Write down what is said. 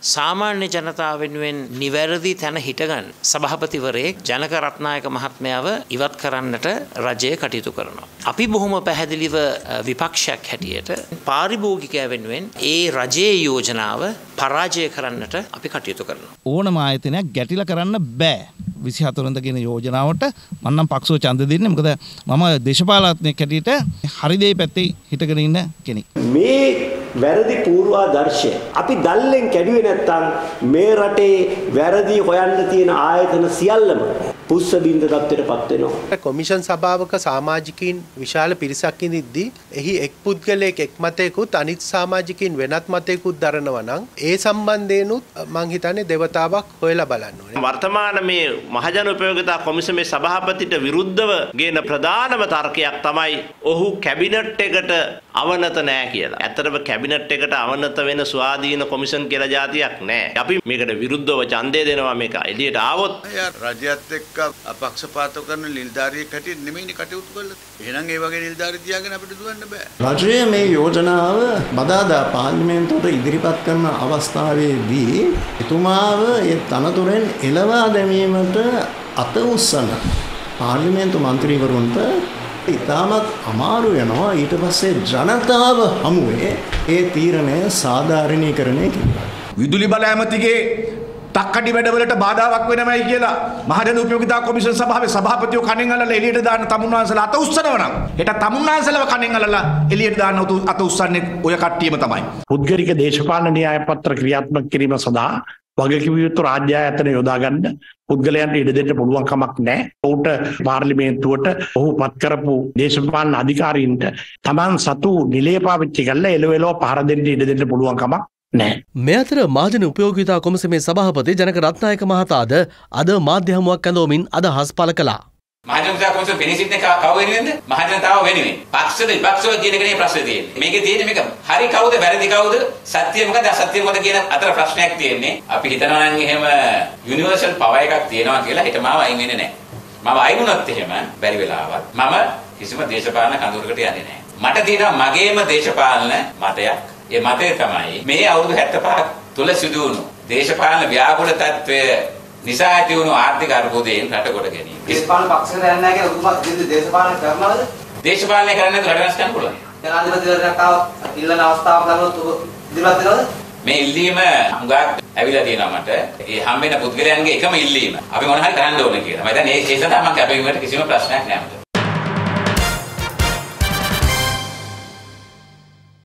සාමාන්‍ය ජනතාව වෙනුවෙන් නිවැරදි තැන හිටගන්න සභාපතිවරයෙක් ජනක රත්නායක මහත්මයාව ඉවත් කරන්නට රජය කටයුතු කරනවා. අපි බොහොම පැහැදිලිව විපක්ෂයක් හැටියට පාරිභෝගිකයා වෙනුවෙන් ඒ රජයේ යෝජනාව පරාජය කරන්නට අපි කටයුතු කරනවා. ඕනම ආයතනයක් ගැටිලා කරන්න බෑ. 24 වෙනිදා කියන යෝජනාවට මම නම් පක්ෂව ඡන්ද දෙන්නේ. මොකද මම දේශපාලනඥයෙක් හැටියට හරි දෙයි පැත්තේ හිටගෙන ඉන්න කෙනෙක්. මේ වැරදි පූර්වාදර්ශය අපි දැල්ලෙන් කැඩුවේ නැත්නම් මේ රටේ වැරදි හොයන්න තියෙන ආයතන සියල්ලම පුස්ස බින්ද තත්ත්වයටපත් වෙනවා. කොමිෂන් සභාවක සමාජිකයින් විශාල පිරිසක් ඉඳිද්දී එහි එක් පුද්ගලයෙක් එක් මතයකුත් අනිත් සමාජිකයින් වෙනත් මතයකුත් දරනවා නම් ඒ සම්බන්ධයෙන්ුත් මං හිතන්නේ දෙවතාවක් හොයලා බලන්න ඕනේ. වර්තමාන මේ මහජන උපයෝගිතා කොමිසමේ සභාපතිට විරුද්ධව ගේන ප්‍රධානම තර්කයක් තමයි ඔහු කැබිනට් එකට අවනත නැහැ කියලා. ඇත්තටම කැබිනට් එකට අවනත වෙන ස්වාධීන කොමිෂන් කියලා જાතියක් නැහැ. අපි මේකට විරුද්ධව ඡන්දය දෙනවා මේක එළියට ආවොත්. රජයත් එක්ක අපක්ෂපාත කරන නිලධාරියෙක් හැටියට නෙමෙයිනේ කටයුතු කළා. එහෙනම් ඒ වගේ නිලධාරි තියාගෙන අපිට දුවන්න බෑ. රජය මේ යෝජනාව බදාදා පාර්ලිමේන්තුවට ඉදිරිපත් කරන අවස්ථාවේදී එතුමාව ඒ තනතුරෙන් එළවා දැමීමට අත උස්සන පාර්ලිමේන්තු මන්ත්‍රීවරුන්ට ඉතාමත් අමාරු වෙනවා. ඊට පස්සේ ජනතාව හමුවේ ඒ තීරණය සාධාරණීකරණය කිව්වා. විදුලි බල ඇමතිගේ තක්කඩි වැඩවලට බාධාවක් වෙනවයි කියලා මහජන උපයෝගිතා කොමිෂන් සභාවේ සභාපතිව කණෙන් අල්ලලා එළියට දාන තමුන්වන්සලා අත උස්සනවා නම් හෙට තමුන්වන්සලව කණෙන් අල්ලලා එළියට දාන අත උස්සන්නේ ඔය කට්ටියම තමයි. පුද්ගලික දේශපාලන න්‍යාය පත්‍ර ක්‍රියාත්මක කිරීම සඳහා වගකීම් යුතු රාජ්‍ය ආයතන යොදා ගන්න පුද්ගලයන්ට ඉඩ දෙන්න පුළුවන් කමක් නැහැ. ඔහුට පාර්ලිමේන්තුවට ඔහු පත් කරපු දේශපාලන අධිකාරීන්ට Taman සතු නිලයේ පාවිච්චි කරලා එළවෙලව පහර දෙන්න ඉඩ දෙන්න පුළුවන් කමක් නැහැ. මේ අතර මහජන උපයෝගිතා කොමිසමේ සභාපති ජනක රත්නායක මහතාද අද මාධ්‍ය හමුවක් ඇඳවමින් අදහස් පළ කළා. මහජන උපයෝගිතා කොමිසම පෙනීසිටින කව වෙනුවෙන්ද? මහජනතාව වෙනුවෙන්. පක්ෂද විපක්ෂව කියන එකනේ ප්‍රශ්නේ තියෙන්නේ. මේකේ තියෙන්නේ මේක හරි කවුද වැරදි කවුද? සත්‍ය මොකද අසත්‍ය මොකද කියන අතර ප්‍රශ්නයක් තියෙන්නේ. අපි හිතනවා නම් එහෙම යුනිවර්සල් පවර් එකක් තියෙනවා කියලා හිත මාව අයින් වෙන්නේ නැහැ. මම අයින් වුණත් එහෙම බැරි වෙලාවත් මම කිසිම දේශපාලන කඳවුරකට යන්නේ නැහැ. මට තියෙනවා මගේම දේශපාලන මතයක්. ඒ මතය තමයි මේ අවුරුදු 75 තුල සිදු වුණු දේශපාලන ව්‍යාකූල තත්ත්වය නිසා ඇති වුණු ආර්ථික අර්බුදයෙන් රට කොට ගැනීම. දේශපාලන පක්ෂයට යන්නේ නැහැ කියලා ඔබතුමා දේශපාලන කරනවද? දේශපාලනය කරන්නේ රට වෙනස් කරන්න පුළුවන්. ජනාධිපතිවරයාට ඉල්ලන අවස්ථාවක් ගන්නොත් ඔබ ඉදිරිපත් වෙනවද? මේ ඉල්ලීම හුඟක් ඇවිල්ලා තියෙනවා මට. ඒ හම්බෙන පුද්ගලයන්ගේ එකම ඉල්ලීම. අපි මොන හරි කරන්න ඕනේ කියලා. මම දැන් ඒ සඳහා මම කැපවීමකට කිසිම ප්‍රශ්නයක් නැහැ මට.